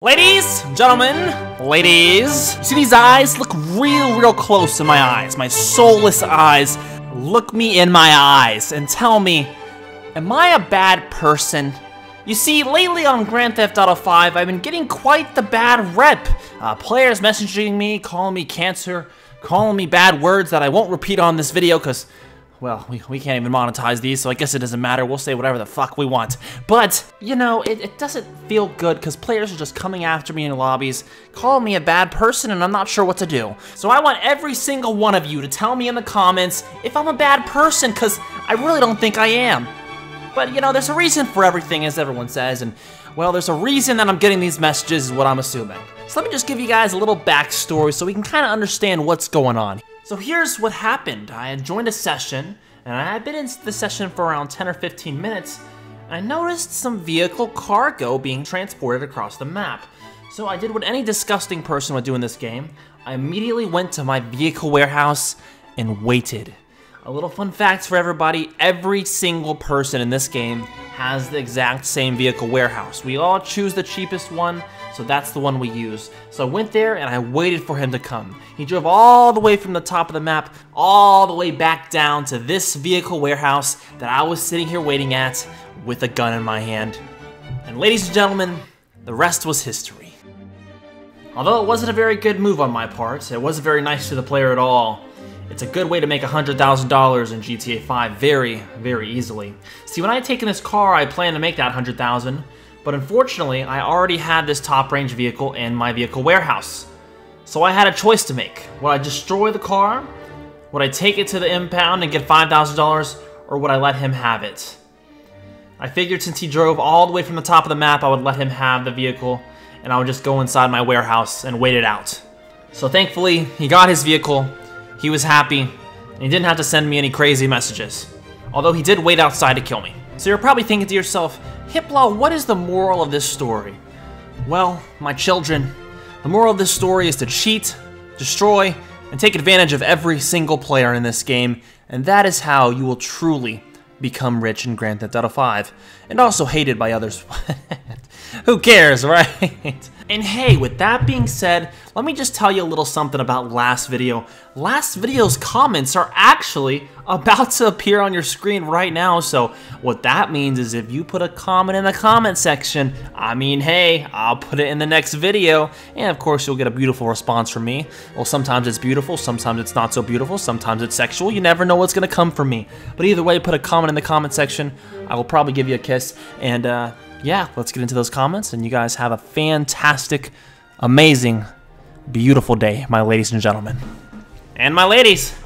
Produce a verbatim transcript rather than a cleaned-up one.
Ladies, gentlemen, ladies, you see these eyes? Look real, real close in my eyes, my soulless eyes. Look me in my eyes and tell me, am I a bad person? You see, lately on Grand Theft Auto five, I've been getting quite the bad rep. Uh, players messaging me, calling me cancer, calling me bad words that I won't repeat on this video because, well, we, we can't even monetize these, so I guess it doesn't matter. We'll say whatever the fuck we want. But, you know, it, it doesn't feel good because players are just coming after me in lobbies, calling me a bad person, and I'm not sure what to do. So I want every single one of you to tell me in the comments if I'm a bad person, because I really don't think I am. But, you know, there's a reason for everything, as everyone says, and, well, there's a reason that I'm getting these messages, is what I'm assuming. So let me just give you guys a little backstory so we can kind of understand what's going on. So here's what happened. I had joined a session, and I had been in the session for around ten or fifteen minutes, and I noticed some vehicle cargo being transported across the map. So I did what any disgusting person would do in this game. I immediately went to my vehicle warehouse and waited. A little fun fact for everybody, every single person in this game has the exact same vehicle warehouse. We all choose the cheapest one, so that's the one we use. So I went there and I waited for him to come. He drove all the way from the top of the map, all the way back down to this vehicle warehouse that I was sitting here waiting at with a gun in my hand. And ladies and gentlemen, the rest was history. Although it wasn't a very good move on my part, it wasn't very nice to the player at all. It's a good way to make one hundred thousand dollars in G T A five very, very easily. See, when I had taken this car, I planned to make that one hundred thousand dollars, but unfortunately, I already had this top-range vehicle in my vehicle warehouse. So I had a choice to make. Would I destroy the car? Would I take it to the impound and get five thousand dollars, or would I let him have it? I figured since he drove all the way from the top of the map, I would let him have the vehicle, and I would just go inside my warehouse and wait it out. So thankfully, he got his vehicle. He was happy, and he didn't have to send me any crazy messages. Although he did wait outside to kill me. So you're probably thinking to yourself, Hiplo, what is the moral of this story? Well, my children, the moral of this story is to cheat, destroy, and take advantage of every single player in this game, and that is how you will truly become rich in Grand Theft Auto five, and also hated by others. Who cares, right? And hey, with that being said, let me just tell you a little something about last video. Last video's comments are actually about to appear on your screen right now, so what that means is if you put a comment in the comment section, I mean, hey, I'll put it in the next video, and of course you'll get a beautiful response from me. Well, sometimes it's beautiful, sometimes it's not so beautiful, sometimes it's sexual, you never know what's gonna come from me. But either way, put a comment in the comment section, I will probably give you a kiss, and uh, yeah, let's get into those comments, and you guys have a fantastic, amazing, beautiful day, my ladies and gentlemen. And my ladies.